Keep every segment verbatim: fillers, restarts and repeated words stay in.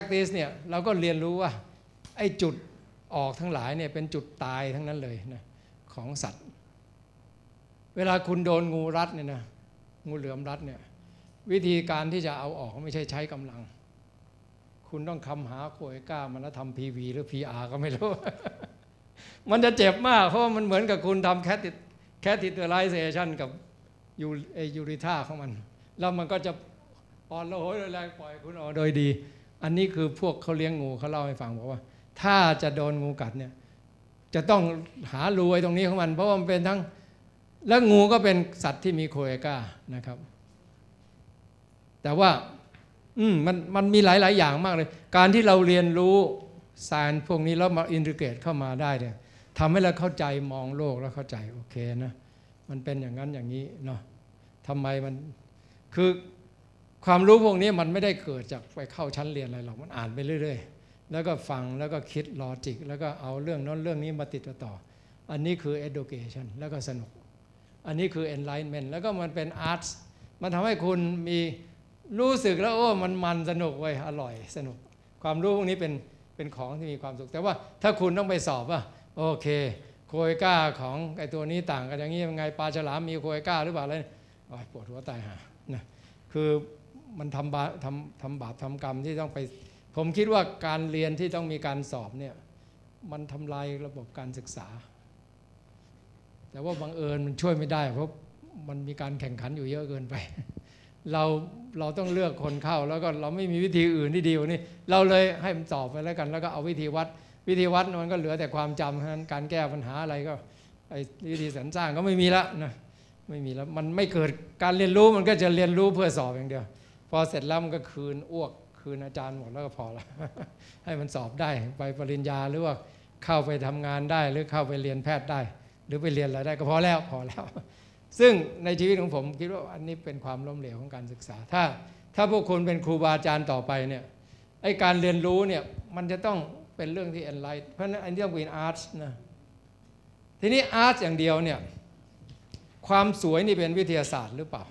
practice เนี่ยเราก็เรียนรู้ว่าไอ้จุดออกทั้งหลายเนี่ยเป็นจุดตายทั้งนั้นเลยนะของสัตว์เวลาคุณโดนงูรัดเนี่ยนะงูเหลือมรัดเนี่ยวิธีการที่จะเอาออกไม่ใช่ใช้กำลังคุณต้องคำหาโคเอก้ามันแล้วทำ พี วี หรือ พี อาร์ ก็ไม่รู้ มันจะเจ็บมากเพราะมันเหมือนกับคุณทำแคทแคทิเตอร์ไลเซชันกับยูเอยูริธาของมันแล้วมันก็จะอ่อนระหยแรงปล่อยคุณออกโดยดีอันนี้คือพวกเขาเลี้ยงงูเขาเล่าให้ฟังบอกว่าถ้าจะโดนงูกัดเนี่ยจะต้องหารูไอ้ตรงนี้ของมันเพราะว่ามันเป็นทั้งแล้วงูก็เป็นสัตว์ที่มีโคเอก้านะครับแต่ว่าอืมมันมันมีหลายๆอย่างมากเลยการที่เราเรียนรู้สารพวกนี้แล้วมาอินทิเกรตเข้ามาได้เนี่ยทำให้เราเข้าใจมองโลกแล้วเข้าใจโอเคนะมันเป็นอย่างนั้นอย่างนี้เนาะทำไมมันคือความรู้พวกนี้มันไม่ได้เกิดจากไปเข้าชั้นเรียนอะไรหรอกมันอ่านไปเรื่อยๆแล้วก็ฟังแล้วก็คิดลอจิกแล้วก็เอาเรื่องนั้นเรื่องนี้มาติดต่ออันนี้คือ education แล้วก็สนุกอันนี้คือ enlightenment แล้วก็มันเป็น arts มันทำให้คุณมีรู้สึกแล้วโอ้มันมันสนุกเว้ยอร่อยสนุกความรู้พวกนี้เป็นเป็นของที่มีความสุขแต่ว่าถ้าคุณต้องไปสอบว่าโอเคโคเอก้าของไอ้ตัวนี้ต่างกันอย่างนี้ยังไงปลาฉลามมีโคเอก้าหรือเปล่าอะไรโอ้ยปวดหัวตายหานะคือมันทำบาปทำทำบาปทำกรรมที่ต้องไปผมคิดว่าการเรียนที่ต้องมีการสอบเนี่ยมันทำลายระบบการศึกษาแต่ว่าบังเอิญมันช่วยไม่ได้เพราะมันมีการแข่งขันอยู่เยอะเกินไปเราเราต้องเลือกคนเข้าแล้วก็เราไม่มีวิธีอื่นที่ดีกว่านี้เราเลยให้มันสอบไปแล้วกันแล้วก็เอาวิธีวัดวิธีวัดมันก็เหลือแต่ความจำเท่านั้นการแก้ปัญหาอะไรก็ไอ้วิธีสรรสร้างก็ไม่มีแล้วนะไม่มีแล้วมันไม่เกิดการเรียนรู้มันก็จะเรียนรู้เพื่อสอบอย่างเดียวพอเสร็จแล้วมันก็คืนอ้วกคืนอาจารย์หมดแล้วก็พอละให้มันสอบได้ไปปริญญาหรือว่าเข้าไปทำงานได้หรือเข้าไปเรียนแพทย์ได้หรือไปเรียนอะไรได้ก็พอแล้วพอแล้วซึ่งในชีวิตของผมคิดว่าอันนี้เป็นความล้มเหลวของการศึกษาถ้าถ้าพวกคุณเป็นครูบาอาจารย์ต่อไปเนี่ยไอ้การเรียนรู้เนี่ยมันจะต้องเป็นเรื่องที่ enlighten เพราะฉะนั้นอันนี้ต้องเป็น arts นะทีนี้ arts อย่างเดียวเนี่ยความสวยนี่เป็นวิทยาศาสตร์หรือเปล่า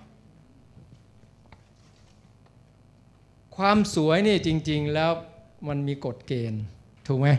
ความสวยนี่จริงๆแล้วมันมีกฎเกณฑ์ถูกไหม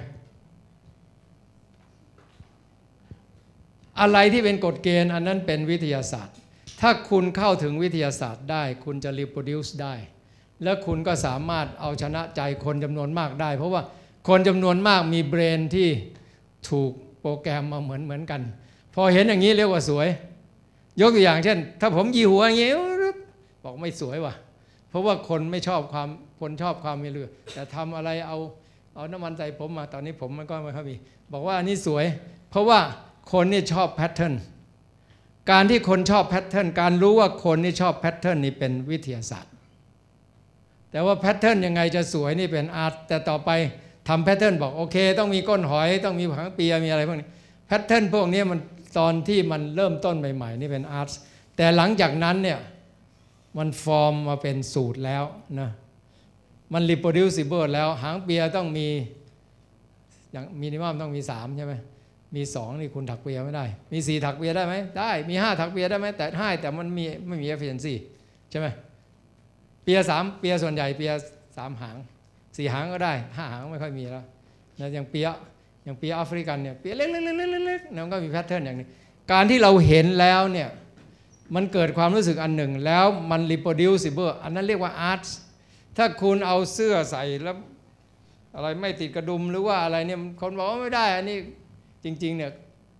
อะไรที่เป็นกฎเกณฑ์อันนั้นเป็นวิทยาศาสตร์ถ้าคุณเข้าถึงวิทยาศาสตร์ได้คุณจะ reproduce ได้และคุณก็สามารถเอาชนะใจคนจำนวนมากได้เพราะว่าคนจำนวนมากมีเบรนที่ถูกโปรแกรมมาเหมือนเหมือนกันพอเห็นอย่างนี้เรียกว่าสวยยกตัวอย่างเช่นถ้าผมยีหัวอย่างนี้บอกไม่สวยว่ะเพราะว่าคนไม่ชอบความคนชอบความมีเรือแต่ทำอะไรเอาเอาน้ำมันใส่ผมมาตอนนี้ผมมันก็ไม่ค่อยมีบอกว่าอันนี้สวยเพราะว่าคนนี่ชอบแพทเทิร์นการที่คนชอบแพทเทิร์นการรู้ว่าคนนี่ชอบแพทเทิร์นนี่เป็นวิทยาศาสตร์แต่ว่าแพทเทิร์นยังไงจะสวยนี่เป็นอาร์ตแต่ต่อไปทำแพทเทิร์นบอกโอเคต้องมีก้นหอยต้องมีหางเปียมีอะไรพวกนี้แพทเทิร์นพวกนี้มันตอนที่มันเริ่มต้นใหม่ๆนี่เป็นอาร์ตแต่หลังจากนั้นเนี่ยมันฟอร์มมาเป็นสูตรแล้วนะมัน reproducible แล้วหางเปียต้องมีอย่างมินิมัมต้องมีสามใช่ไหมมีสองนี่คุณถักเปียไม่ได้มีสี่ถักเปียได้ไหมได้มีห้าถักเปียได้ไหมแต่ห้าแต่มันมีไม่มี efficiency ใช่ไหมเปียสามเปียส่วนใหญ่เปียสามหางสี่หางก็ได้ห้าหางไม่ค่อยมีแล้วนะอย่างเปียอย่างเปียแอฟริกันเนี่ยเปียเล็กๆๆๆมันก็มีแพทเทิร์นอย่างนี้การที่เราเห็นแล้วเนี่ยมันเกิดความรู้สึกอันหนึ่งแล้วมัน reproducible อันนั้นเรียกว่า art ถ้าคุณเอาเสื้อใส่แล้วอะไรไม่ติดกระดุมหรือว่าอะไรเนี่ยคนบอกว่าไม่ได้อันนี้จริงๆเนี่ย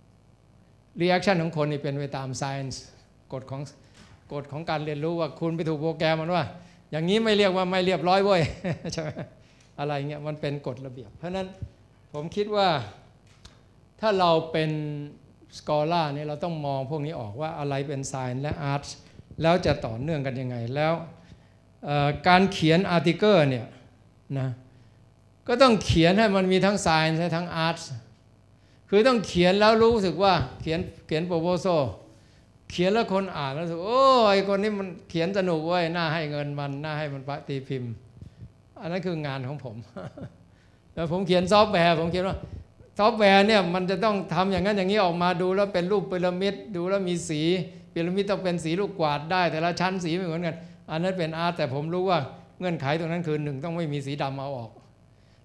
reaction ของคนนี่เป็นไปตาม science กฎของกฎของการเรียนรู้ว่าคุณไปถูกโปรแกรมมันว่าอย่างนี้ไม่เรียกว่าไม่เรียบร้อยเว้ยใช่ไหมอะไรเงี้ยมันเป็นกฎระเบียบเพราะนั้นผมคิดว่าถ้าเราเป็นสกอล่าเนี่ยเราต้องมองพวกนี้ออกว่าอะไรเป็น science และ art แล้วจะต่อเนื่องกันยังไงแล้วการเขียนอาร์ติเคิลเนี่ยนะก็ต้องเขียนให้มันมีทั้ง science และทั้ง art คือต้องเขียนแล้วรู้สึกว่าเขียนเขียน proposal เขียนแล้วคนอ่านแล้วรู้สึกโอ้ไอ้คนนี้มันเขียนสนุกเว้ยน่าให้เงินมันน่าให้มันตีพิมพ์อันนั้นคืองานของผมแต่ผมเขียนซอฟต์แวร์ผมเขียนว่าซอฟต์แวร์เนี่ยมันจะต้องทำอย่างนั้นอย่างนี้ออกมาดูแล้วเป็นรูปพีระมิดดูแล้วมีสีพีระมิดต้องเป็นสีลูกกวาดได้แต่ละชั้นสีไม่เหมือนกันอันนั้นเป็นอาร์ตแต่ผมรู้ว่าเงื่อนไขตรงนั้นคือหนึ่งต้องไม่มีสีดำเอาออก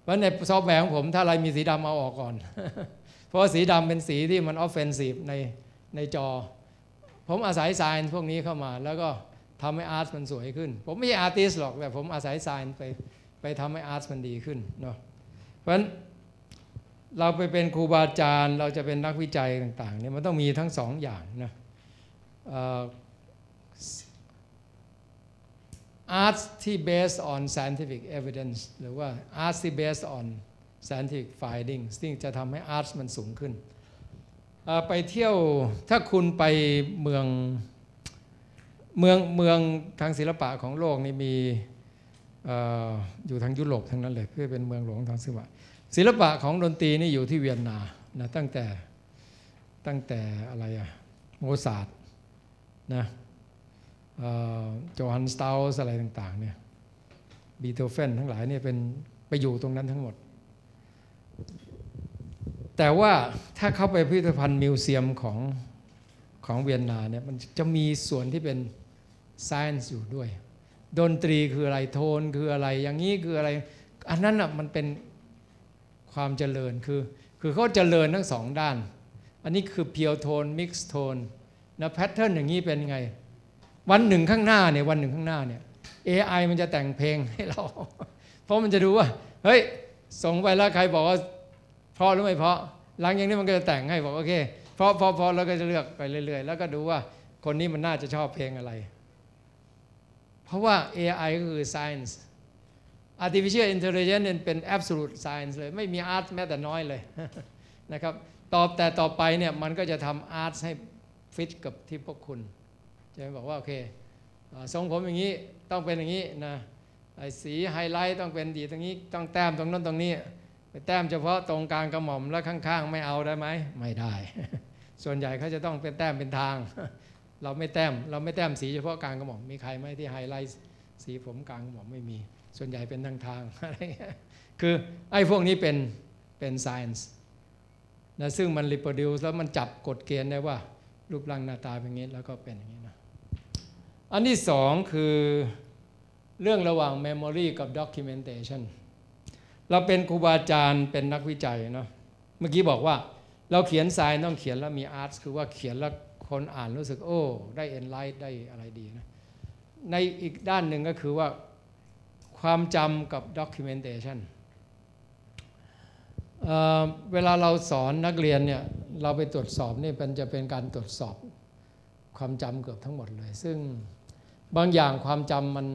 เพราะในซอฟต์แวร์ของผมถ้าอะไรมีสีดำเอาออกก่อน เพราะสีดำเป็นสีที่มันออฟเฟนซีฟในในจอผมอาศัยไซน์พวกนี้เข้ามาแล้วก็ทำให้อาร์ตมันสวยขึ้นผมไม่ใช่อาร์ติสต์หรอกแต่ผมอาศัยไซน์ไปไปทำให้อาร์ตมันดีขึ้นเนาะเพราะฉะนั้นเราไปเป็นครูบาอาจารย์เราจะเป็นนักวิจัยต่างๆเนี่ยมันต้องมีทั้งสองอย่างนะอาร์ตที่ based on scientific evidence หรือว่าอาร์ตที่ based on scientific findings ซึ่งจะทำให้อาร์ตมันสูงขึ้นไปเที่ยวถ้าคุณไปเมืองเมืองเมืองทางศิลปะของโลกนี่มีอยู่ทางยุโรปทั้งนั้นเลยเพื่อเป็นเมืองหลวงทางศิลปะศิลปะของดนตรีนี่อยู่ที่เวียนนานะตั้งแต่ตั้งแต่อะไรอะโมซาร์ทนะโจฮันสตาลส์อะไรต่างๆเนี่ยบีโธเฟนทั้งหลายเนี่ยเป็นไปอยู่ตรงนั้นทั้งหมดแต่ว่าถ้าเข้าไปพิพิธภัณฑ์มิวเซียมของของเวียนนาเนี่ยมันจะมีส่วนที่เป็น science อยู่ด้วยดนตรีคืออะไรโทนคืออะไรอย่างนี้คืออะไรอันนั้นอ่ะมันเป็นความเจริญคือคือเขาเจริญทั้งสองด้านอันนี้คือเพียวโทนมิกซ์โทนนะแพทเทิร์นอย่างนี้เป็นไงวันหนึ่งข้างหน้าเนี่ยวันหนึ่งข้างหน้าเนี่ย เอ ไอ มันจะแต่งเพลงให้เราเพราะมันจะดูว่าเฮ้ยส่งไปแล้วใครบอกว่าเพราะหรือไม่เพราะหลังอย่างนี้มันก็จะแต่งให้บอกโอเคเพราะเพราะเพราะแล้วก็จะเลือกไปเรื่อยๆแล้วก็ดูว่าคนนี้มันน่าจะชอบเพลงอะไรเพราะว่า เอ ไอ ก็คือ science artificial intelligence เป็น absolute science เลยไม่มี art แม้แต่น้อยเลยนะครับตอบแต่ต่อไปเนี่ยมันก็จะทำ art ให้ฟิตกับที่พวกคุณจะบอกว่าโอเคทรงผมอย่างนี้ต้องเป็นอย่างนี้นะไอ้สีไฮไลท์ต้องเป็นดีตรงนี้ต้องแต้มตรงนั้นตรงนี้ไปแต้มเฉพาะตรงกลางกระหม่อมแล้วข้างๆไม่เอาได้ไหมไม่ได้ส่วนใหญ่เขาจะต้องเป็นแต้มเป็นทางเราไม่แต้มเราไม่แต้มสีเฉพาะกลางกระหม่อมมีใครไหมที่ไฮไลท์สีผมกลางกระหม่อมไม่มีส่วนใหญ่เป็นทางทางอะไรเงี้ยคือไอ้พวกนี้เป็นเป็น science นะซึ่งมัน reproduce แล้วมันจับกฎเกณฑ์ได้ว่ารูปร่างหน้าตาเป็นอย่างนี้แล้วก็เป็นอย่างนี้นะอันที่สองคือเรื่องระหว่าง memory กับ documentation เราเป็นครูบาอาจารย์เป็นนักวิจัยเนาะเมื่อกี้บอกว่าเราเขียนไซน์ต้องเขียนแล้วมีอาร์ตคือว่าเขียนแล้วคนอ่านรู้สึกโอ้ได้เอ็นไลท์ได้อะไรดีนะในอีกด้านหนึ่งก็คือว่าความจำกับ documentation เอ่อเวลาเราสอนนักเรียนเนี่ยเราไปตรวจสอบนี่เป็นจะเป็นการตรวจสอบความจำเกือบทั้งหมดเลยซึ่งบางอย่างความจำมัน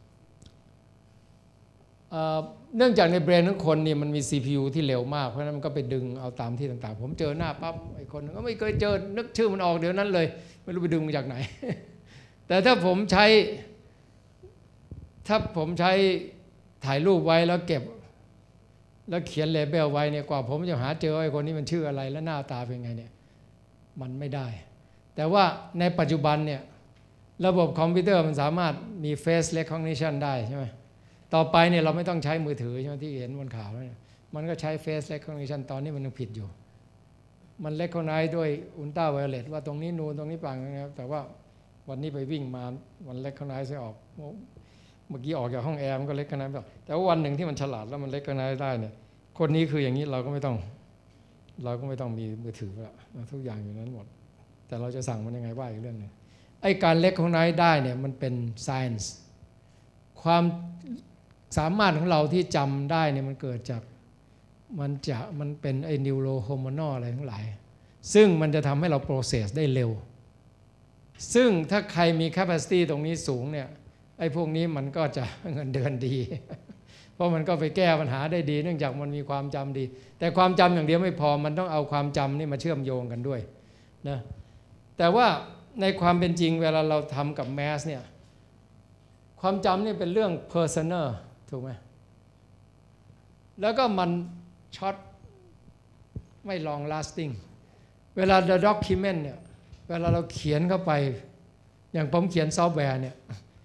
เอ่อเนื่องจากในเบรนของคนนี่มันมี ซี พี ยู ที่เร็วมากเพราะฉะนั้นมันก็ไปดึงเอาตามที่ต่างๆผมเจอหน้าปั๊บไอ้คนนึงก็ไม่เคยเจอนึกชื่อมันออกเดี๋ยวนั้นเลยไม่รู้ไปดึงมาจากไหน แต่ถ้าผมใช้ถ้าผมใช้ถ่ายรูปไว้แล้วเก็บแล้วเขียนเลเบลไว้เนี่ยกว่าผมจะหาเจอไอ้คนนี้มันชื่ออะไรและหน้าตาเป็นไงเนี่ยมันไม่ได้แต่ว่าในปัจจุบันเนี่ยระบบคอมพิวเตอร์มันสามารถมี face recognition ได้ใช่ไหมต่อไปเนี่ยเราไม่ต้องใช้มือถือใช่ไหมที่เห็นบนข่าวเนี่ยมันก็ใช้ face recognition ตอนนี้มันยังผิดอยู่มัน recognize ด้วยอุลตราไวโอเลตว่าตรงนี้นูนตรงนี้ปังนะครับแต่ว่าวันนี้ไปวิ่งมามัน recognize ให้ออกเมื่อกี้ออกจากห้องแอร์มันก็เล็กขนาดนั้นแต่ว่าวันหนึ่งที่มันฉลาดแล้วมันเล็กขนาดได้เนี่ยคนนี้คืออย่างนี้เราก็ไม่ต้องเราก็ไม่ต้องมีมือถือละทุกอย่างอยู่นั้นหมดแต่เราจะสั่งมันยังไงว่าอีกเรื่องนึงไอ้การเล็กของนายได้เนี่ยมันเป็น science ความสามารถของเราที่จำได้เนี่ยมันเกิดจากมันจะมันเป็นไอ้ neurohormonal อะไรทั้งหลายซึ่งมันจะทำให้เรา process ได้เร็วซึ่งถ้าใครมี capacity ตรงนี้สูงเนี่ยไอ้พวกนี้มันก็จะเงินเดือนดีเพราะมันก็ไปแก้ปัญหาได้ดีเนื่องจากมันมีความจำดีแต่ความจำอย่างเดียวไม่พอมันต้องเอาความจำนี่มาเชื่อมโยงกันด้วยนะแต่ว่าในความเป็นจริงเวลาเราทำกับแมสเนี่ยความจำนี่เป็นเรื่อง personal ถูกไหมแล้วก็มันช็อตไม่ long lasting เวลา the document เนี่ยเวลาเราเขียนเข้าไปอย่างผมเขียนซอฟต์แวร์เนี่ย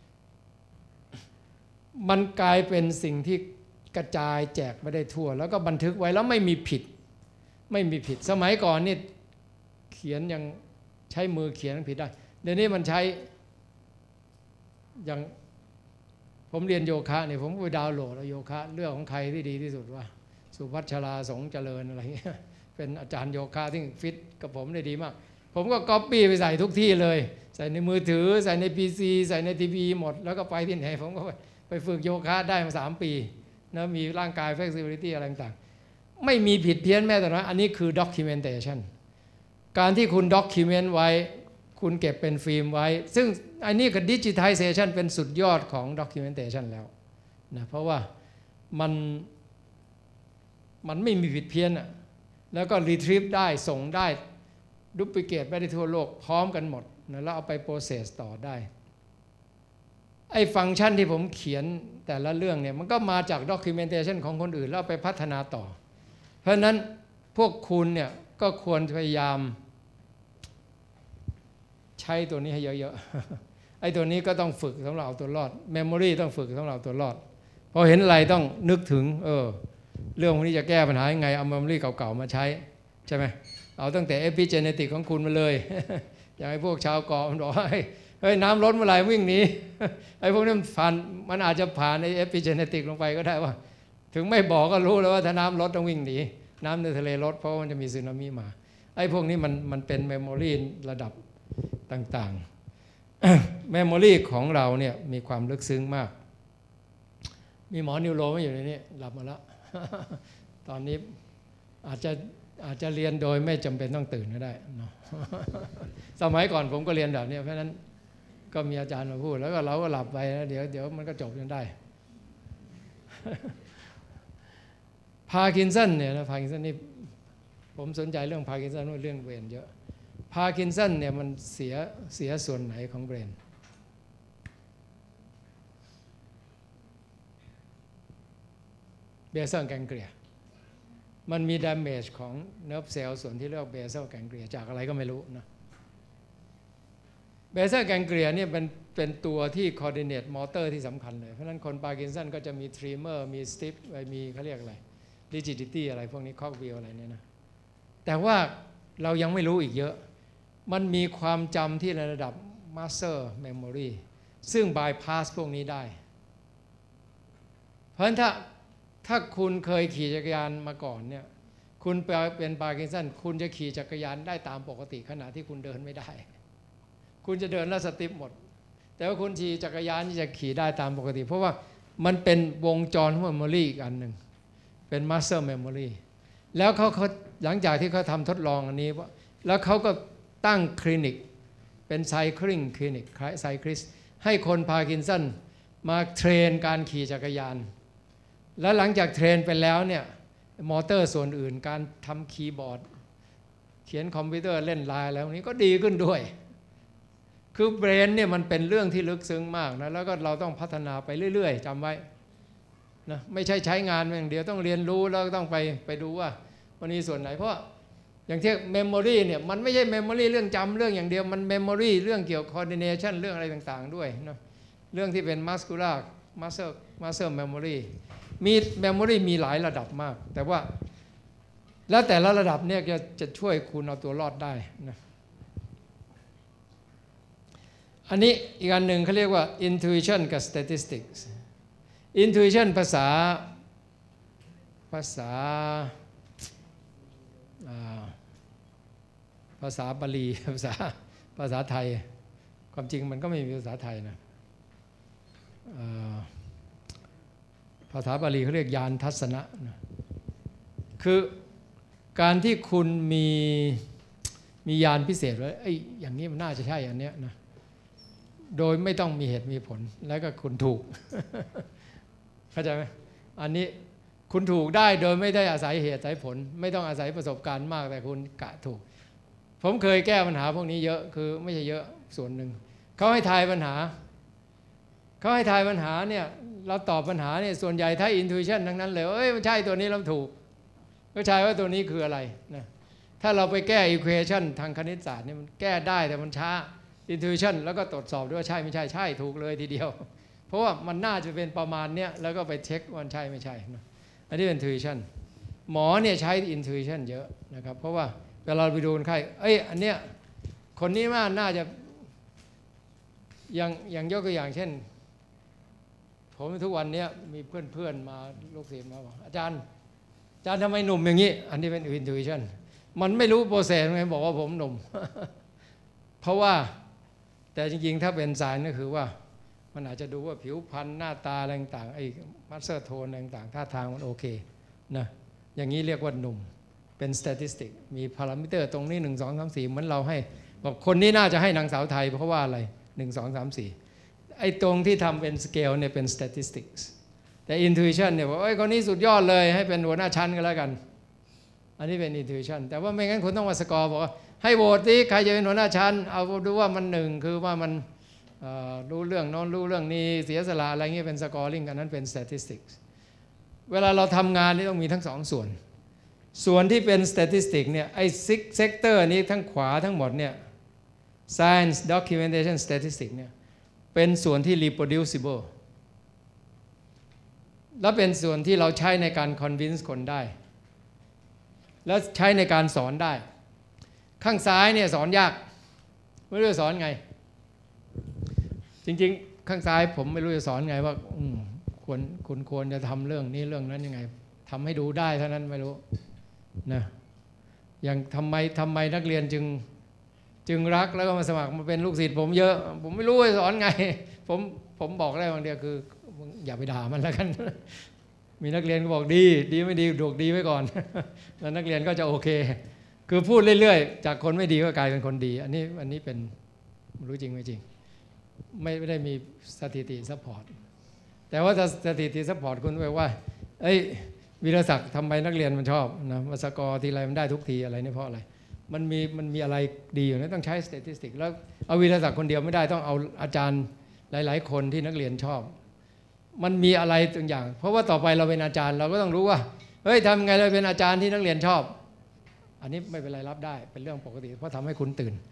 มันกลายเป็นสิ่งที่กระจายแจกไม่ได้ทั่วแล้วก็บันทึกไว้แล้วไม่มีผิดไม่มีผิดสมัยก่อนนี่เขียนยังใช้มือเขียนผิดได้เดี๋ยวนี้มันใช้อย่างผมเรียนโยคะเนี่ยผมไปดาวน์โหลดโยคะเรื่องของใครที่ดีที่สุดว่าสุพัชราสงเจริญอะไรเงี้ยเป็นอาจารย์โยคะที่ฟิตกับผมได้ดีมากผมก็ก๊อปปี้ไปใส่ทุกที่เลยใส่ในมือถือใส่ใน พี ซี ใส่ในทีวีหมดแล้วก็ไปที่ไหนผมก็ไปฝึกโยคะได้มาสามปีนะมีร่างกาย flexibility อะไรต่างๆไม่มีผิดเพี้ยนแม้แต่น้อยอันนี้คือ documentation การที่คุณ document ไว้คุณเก็บเป็นฟิล์มไว้ซึ่งอันนี้กับ digitization เป็นสุดยอดของ documentation แล้วนะเพราะว่ามันมันไม่มีผิดเพี้ยนอ่ะแล้วก็ retrieve ได้ส่งได้ดูปลิเคทไปได้ทั่วโลกพร้อมกันหมดนะแล้วเอาไป process ต่อได้ไอ้ฟังก์ชันที่ผมเขียนแต่ละเรื่องเนี่ยมันก็มาจาก documentation ของคนอื่นแล้วเอาไปพัฒนาต่อเพราะฉะนั้นพวกคุณเนี่ยก็ควรพยายามใช้ตัวนี้ให้เยอะๆไอ้ตัวนี้ก็ต้องฝึกสำหรับเอาตัวรอด memory ต้องฝึกสำหรับเอาตัวรอดพอเห็นอะไรต้องนึกถึงเออเรื่องพวกนี้จะแก้ปัญหายังไงเอา memory เก่าๆมาใช้ใช่ไหมเอาตั้งแต่ epigenetic ของคุณมาเลย อย่างไอ้พวกชาวเกาะมันบอกเฮ้ยน้ำล้นเมื่อไหร่วิ่งหนีไอ้พวกนี้มันผ่านมันอาจจะผ่านไอ้ epigenetic ลงไปก็ได้ว่าถึงไม่บอกก็รู้แล้วว่าถ้าน้ำลดต้องวิ่งหนีน้ำในทะเลลดเพราะมันจะมีสึนามิมาไอ้พวกนี้มันมันเป็น memory ระดับต่างๆ memory ของเราเนี่ยมีความลึกซึ้งมากมีหมอนิวโรไม่อยู่ในนี้หลับมาแล้ว ตอนนี้อาจจะอาจจะเรียนโดยไม่จำเป็นต้องตื่นก็ได้เนาะ สมัยก่อนผมก็เรียนแบบนี้เพราะฉะนั้นก็มีอาจารย์มาพูดแล้วก็เราก็หลับไปนะเดี๋ยวเดี๋ยวมันก็จบจนได้ พาร์กินสันเนี่ยนะพาร์กินสันนี่ผมสนใจเรื่องพาร์กินสันเรื่องเบรนเยอะพาร์กินสันเนี่ยมันเสียเสียส่วนไหนของเบรนเบเซลแกงเกลียมันมี damage ของเนิร์ฟเซลล์ส่วนที่เรียกเบเซลแกงเกลียจากอะไรก็ไม่รู้นะเบเซลแกงเกลียเนี่ยเป็นเป็นตัวที่ coordinate motor ที่สำคัญเลยเพราะฉะนั้นคนพาร์กินสันก็จะมี tremor มี stiff มีเขาเรียกอะไร rigidity อะไรพวกนี้ cogwheel อะไรเนี่ยนะแต่ว่าเรายังไม่รู้อีกเยอะมันมีความจำที่ในระดับ muscle memory ซึ่ง bypass พวกนี้ได้เพราะฉะนั้นถ้าถ้าคุณเคยขี่จักรยานมาก่อนเนี่ยคุณเป็นพาร์กินสันคุณจะขี่จักรยานได้ตามปกติขณะที่คุณเดินไม่ได้คุณจะเดินแล้วสติปหมดแต่ว่าคุณขี่จักรยานที่จะขี่ได้ตามปกติเพราะว่ามันเป็นวงจรของ memory อีกอันหนึ่งเป็น muscle memory แล้วเขาเขาหลังจากที่เขาทำทดลองอันนี้แล้วเขาก็ตั้งคลินิกเป็นไซคลิงคลินิกไซคลิสให้คนพาร์กินสันมาเทรนการขี่จักรยานแล้วหลังจากเทรนไปแล้วเนี่ยมอเตอร์ส่วนอื่นการทำคีย์บอร์ดเขียนคอมพิวเตอร์เล่นไลน์อะไรพวกนี้ก็ดีขึ้นด้วยคือเบรนเนี่ยมันเป็นเรื่องที่ลึกซึ้งมากนะแล้วก็เราต้องพัฒนาไปเรื่อยๆจำไว้นะไม่ใช่ใช้งานอย่างเดียวต้องเรียนรู้แล้วต้องไปไปดูว่าวันนี้ส่วนไหนเพราะอย่างที่เมมโมรีเนี่ยมันไม่ใช่เมมโมรีเรื่องจำเรื่องอย่างเดียวมันเมมโมรีเรื่องเกี่ยวกับ coordination เรื่องอะไรต่างๆด้วยนะเรื่องที่เป็น muscular muscle muscle memoryมีเมมโมรีมีหลายระดับมากแต่ว่าแล้วแต่ละระดับเนี่ยจะจะช่วยคุณเอาตัวรอดได้นะอันนี้อีกอันหนึ่งเขาเรียกว่า intuition กับ statistics intuition ภาษาภาษาภาษาบาลีภาษาภาษาไทยความจริงมันก็ไม่มีภาษาไทยนะภาษาบาลีเขาเรียกญาณทัศนะนะคือการที่คุณมีมีญาณพิเศษว่าไอ้อย่างนี้มันน่าจะใช่อันเนี้ยนะโดยไม่ต้องมีเหตุมีผลแล้วก็คุณถูก เข้าใจไหมอันนี้คุณถูกได้โดยไม่ได้อาศัยเหตุอาศัยผลไม่ต้องอาศัยประสบการณ์มากแต่คุณกะถูกผมเคยแก้ปัญหาพวกนี้เยอะคือไม่ใช่เยอะส่วนหนึ่งเขาให้ทายปัญหาเขาให้ทายปัญหาเนี่ยเราตอบปัญหาเนี่ยส่วนใหญ่ถ้า intuition ทั้งนั้นเลยเอ้ยไม่ใช่ตัวนี้เราถูกก็ใช่ว่าตัวนี้คืออะไรนะถ้าเราไปแก้ equation ทางคณิตศาสตร์เนี่ยมันแก้ได้แต่มันช้า intuition แล้วก็ตรวจสอบด้วยว่าใช่ไม่ใช่ใช่ถูกเลยทีเดียวเพราะว่ามันน่าจะเป็นประมาณเนี้ยแล้วก็ไปเช็คว่าใช่ไม่ใช่นะอันนี้เป็น intuition หมอเนี่ยใช้ intuition เยอะนะครับเพราะว่าเวลาไปดูคนไข้เอ้ยอันเนี้ยคนนี้น่าจะอย่างอย่างยกตัวอย่างเช่นผมทุกวันนี้มีเพื่อนๆมาลูกศิษย์มาบอกอาจารย์อาจารย์ทำไมหนุ่มอย่างนี้อันนี้เป็น intuition มันไม่รู้โปรเซสไงบอกว่าผมหนุ่ม เพราะว่าแต่จริงๆถ้าเป็นสายก็คือว่ามันอาจจะดูว่าผิวพรรณหน้าตาอะไรต่างๆไอ้มัสเซอร์โทนอะไรต่างๆท่าทางมันโอเคนะอย่างนี้เรียกว่าหนุ่มเป็น statistic มีพารามิเตอร์ตรงนี้หนึ่ง สอง สาม สี่เหมือนเราให้บอกคนนี้น่าจะให้นางสาวไทยเพราะว่าอะไรหนึ่ง สอง สาม สี่ไอ้ตรงที่ทำเป็นสเกลเนี่ยเป็น statistics แต่ intuition เนี่ยบอกไอ้คนนี้สุดยอดเลยให้เป็นหัวหน้าชั้นกันแล้วกันอันนี้เป็น intuition แต่ว่าไม่งั้นคุณต้องมาสกอร์บอกว่าให้โหวตที่ใครจะเป็นหัวหน้าชั้นเอาดูว่ามันหนึ่งคือว่ามันรู้เรื่องโน้นรู้เรื่องนี้เสียสละอะไรเงี้ยเป็นสกอร์ลิงกันนั้นเป็น statistics เวลาเราทำงานนี่ต้องมีทั้งสองส่วนส่วนที่เป็น statistics เนี่ยไอ้ six sector นี้ทั้งขวาทั้งหมดเนี่ย science documentation statistics เนี่ยเป็นส่วนที่ reproducible และเป็นส่วนที่เราใช้ในการ convince คนได้และใช้ในการสอนได้ข้างซ้ายเนี่ยสอนยากไม่รู้จะสอนไงจริงๆข้างซ้ายผมไม่รู้จะสอนไงว่าควรคุณควรจะทำเรื่องนี้เรื่องนั้นยังไงทำให้ดูได้เท่านั้นไม่รู้นะอย่างทำไมทำไมนักเรียนจึงจึงรักแล้วก็มาสมัครมาเป็นลูกศิษย์ผมเยอะผมไม่รู้จะสอนไงผมผมบอกได้บางเดียวคืออย่าไปด่ามันแล้วกันมีนักเรียนก็บอกดีดีไม่ดีดวกดีไว้ก่อนแล้วนักเรียนก็จะโอเคคือพูดเรื่อยๆจากคนไม่ดีก็กลายเป็นคนดีอันนี้อันนี้เป็นรู้จริงไม่จริงไม่ได้มีสถิติซัพพอร์ตแต่ว่าสถิติซัพพอร์ตคุณไว้ว่าเอ้ยวีรศักดิ์ทำไมนักเรียนมันชอบนะมาสกอร์ทีไรมันได้ทุกทีอะไรนี่เพราะอะไรมันมีมันมีอะไรดีอยู่นะต้องใช้สถิติแล้วเอาวีรศักดิ์คนเดียวไม่ได้ต้องเอาอาจารย์หลายๆคนที่นักเรียนชอบมันมีอะไรต่างอย่างเพราะว่าต่อไปเราเป็นอาจารย์เราก็ต้องรู้ว่าเฮ้ยทำไงเราเป็นอาจารย์ที่นักเรียนชอบอันนี้ไม่เป็นไรรับได้เป็นเรื่องปกติเพราะทำให้คุณตื่น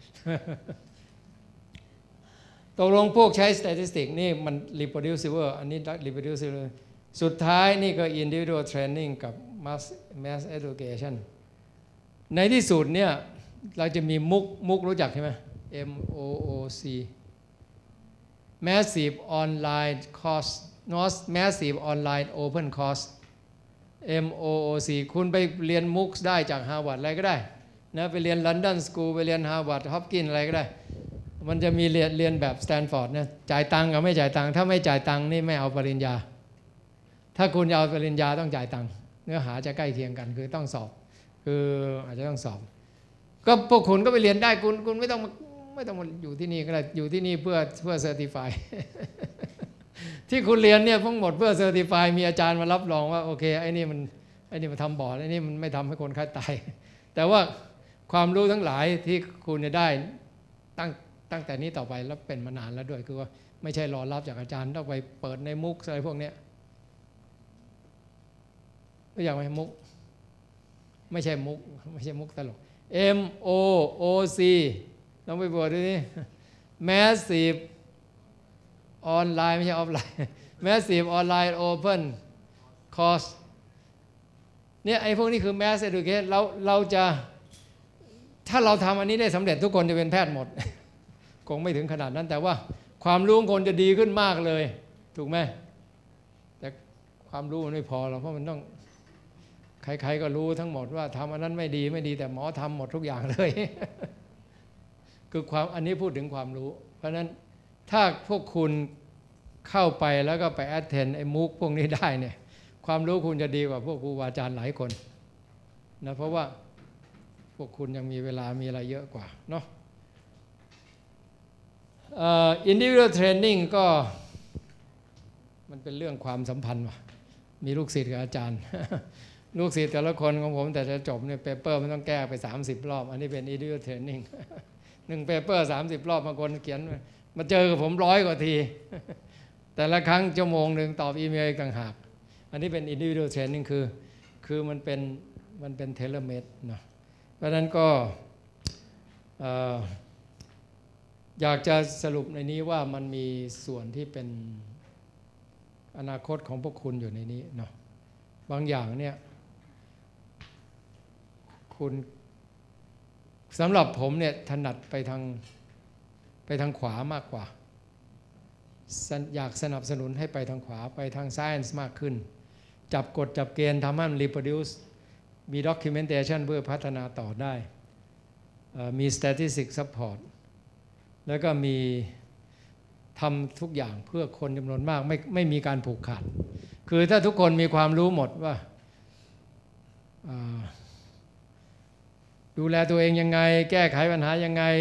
ตกลงพวกใช้ statistics นี่มัน reproducible อันนี้ reproducible สุดท้ายนี่ก็ individual training กับ mass mass education ในที่สุดเนี่ยเราจะมีมุกมุกรู้จักใช่ไหม M O O C massive online course not massive online open course M O O C คุณไปเรียนมุกได้จากฮาร์วาร์ดอะไรก็ได้นะไปเรียน London School ไปเรียนฮาร์วาร์ดฮอปกินอะไรก็ได้มันจะมีเรียนเรียนแบบสแตนฟอร์ดนะจ่ายตังค์กับไม่จ่ายตังค์ถ้าไม่จ่ายตังค์นี่ไม่เอาปริญญาถ้าคุณจะเอาปริญญาต้องจ่ายตังค์เนื้อหาจะใกล้เคียงกันคือต้องสอบคืออาจจะต้องสอบก็พวกคุณก็ไปเรียนได้คุณคุณไม่ต้องไม่ต้องมาอยู่ที่นี่ก็ได้อยู่ที่นี่เพื่อเพื่อเซอร์ติฟายที่คุณเรียนเนี่ยทั้งหมดเพื่อเซอร์ติฟายมีอาจารย์มารับรองว่าโอเคไอ้นี่มันไอ้นี่มันทำบอร์ดไอ้นี่มันไม่ทำให้คนไข้ตายแต่ว่าความรู้ทั้งหลายที่คุณจะได้ตั้งตั้งแต่นี้ต่อไปแล้วเป็นมานานแล้วด้วยคือว่าไม่ใช่รอรับจากอาจารย์ต้องไปเปิดในมุกอะไรพวกนี้ก็อย่างไรมุกไม่ใช่มุกไม่ใช่มุกตลก M O O C ต้องไปบวชด้วยนี่ Massive ออนไลน์ไม่ใช่ออฟไลน์ Massive Online Open Course เนี่ยไอ้พวกนี้คือ Mass Education เราเราจะถ้าเราทำอันนี้ได้สำเร็จทุกคนจะเป็นแพทย์หมด คงไม่ถึงขนาดนั้นแต่ว่าความรู้ของคนจะดีขึ้นมากเลยถูกไหมแต่ความรู้มันไม่พอหรอกเพราะมันต้องใครๆก็รู้ทั้งหมดว่าทำอันนั้นไม่ดีไม่ดีแต่หมอทำหมดทุกอย่างเลย คือความอันนี้พูดถึงความรู้เพราะฉะนั้นถ้าพวกคุณเข้าไปแล้วก็ไปแอดเทนไอ้มุกพวกนี้ได้เนี่ยความรู้คุณจะดีกว่าพวกครูบาอาจารย์หลายคนนะเพราะว่าพวกคุณยังมีเวลามีอะไรเยอะกว่าเนาะ uh, individual training ก็มันเป็นเรื่องความสัมพันธ์ว่ะมีลูกศิษย์กับอาจารย์ ลูกศิษย์แต่ละคนของผมแต่จะจบเนี่ยเปเปอร์มันต้องแก้ไปสามสิบรอบอันนี้เป็น individual training หนึ่งเปเปอร์สามสิบรอบบางคนเขียนมาเจอกับผมร้อยกว่าทีแต่ละครั้งชั่วโมงหนึ่งตอบอีเมลอีกต่างหากอันนี้เป็น individual training คือคือมันเป็นมันเป็น tailor made นะเพราะฉะนั้นก็อยากจะสรุปในนี้ว่ามันมีส่วนที่เป็นอนาคตของพวกคุณอยู่ในนี้เนาะบางอย่างเนี่ยคุณสำหรับผมเนี่ยถนัดไปทางไปทางขวามากกว่าอยากสนับสนุนให้ไปทางขวาไปทาง science มากขึ้นจับกฎจับเกณฑ์ทำให้มัน reproduce มี documentation เพื่อพัฒนาต่อได้มี statistic support แล้วก็มีทำทุกอย่างเพื่อคนจำนวนมากไม่ไม่มีการผูกขาดคือถ้าทุกคนมีความรู้หมดว่าดูแลตัวเองยังไงแก้ไขปัญหายังไง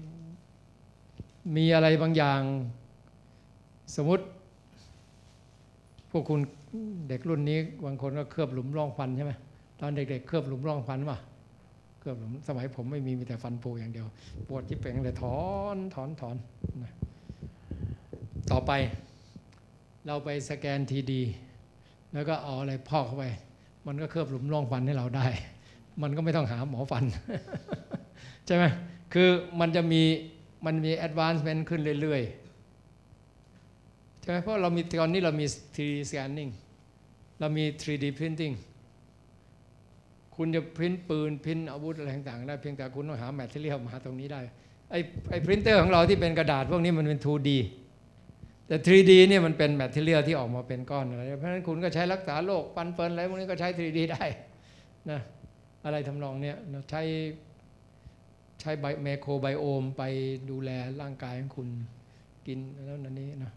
มีอะไรบางอย่างสมมติพวกคุณเด็กรุ่นนี้บางคนก็เคลือบหลุมร่องฟันใช่ไหมตอนเด็กๆเคลือบหลุมร่องฟันป่ะเคลือบหลุมสมัยผมไม่มีมีแต่ฟันผุอย่างเดียวปวดที่เป่งเลยถอนถอนถอนนะต่อไปเราไปสแกนทีดีแล้วก็เอาอะไรพอกเข้าไปมันก็เคลือบหลุมร่องฟันให้เราได้มันก็ไม่ต้องหาหมอฟัน ใช่ไหมคือมันจะมีมันมี advancement ขึ้นเรื่อยๆใช่ไหมเพราะเรามีตอนนี้เรามี ทรี ดี scanning เรามี ทรี ดี printing คุณจะพิมพ์ปืนพิมพ์อาวุธอะไรต่างๆได้เพียงแต่คุณต้องหาแมทเทียลมาตรงนี้ได้ไอ้ไอ้พรินเตอร์ของเราที่เป็นกระดาษพวกนี้มันเป็น ทู ดี แต่ ทรี ดี เนี่ยมันเป็นแมทเทียลที่ออกมาเป็นก้อนอะไรเพราะฉะนั้นคุณก็ใช้รักษาโรคฟันเฟิร์นอะไรพวกนี้ก็ใช้ ทรี ดี ได้นะอะไรทำนองเนี้ยใช้ใช้ไบไมโครไบโอมไปดูแลร่างกายของคุณกินแล้วนั่นนี้นะ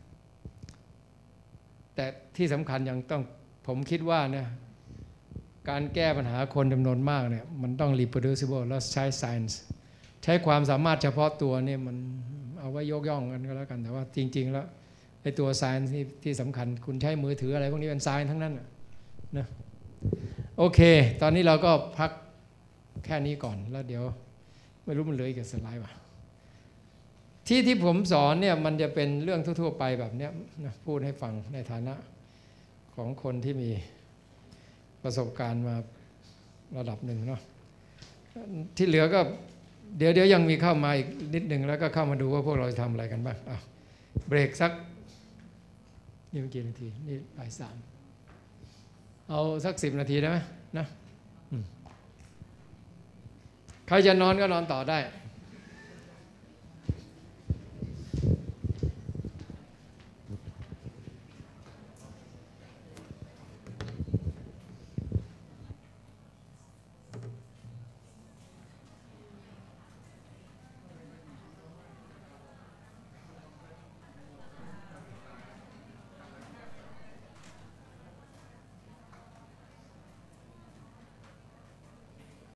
แต่ที่สำคัญยังต้องผมคิดว่าเนี่ยการแก้ปัญหาคนจำนวนมากเนี่ยมันต้อง reproducible แล้วใช้ science ใช้ความสามารถเฉพาะตัวเนี่ยมันเอาไว้ยกย่องกันก็แล้วกันแต่ว่าจริงๆแล้วไอ้ตัว science ที่ที่สำคัญคุณใช้มือถืออะไรพวกนี้เป็น science ทั้งนั้นนะโอเคตอนนี้เราก็พักแค่นี้ก่อนแล้วเดี๋ยวไม่รู้มันเหลืออีกสไลด์ว่ะที่ที่ผมสอนเนี่ยมันจะเป็นเรื่องทั่วๆไปแบบเนี้ยนะพูดให้ฟังในฐานะของคนที่มีประสบการณ์มาระดับหนึ่งเนาะที่เหลือก็เดี๋ยวเดี๋ยวยังมีเข้ามาอีกนิดหนึ่งแล้วก็เข้ามาดูว่าพวกเราจะทำอะไรกันบ้างอ่ะเบรกสักนี่เมื่อกี่นาทีนี่บ่ายสามเอาสักสิบนาทีได้ไหมนะใครจะนอนก็นอนต่อได้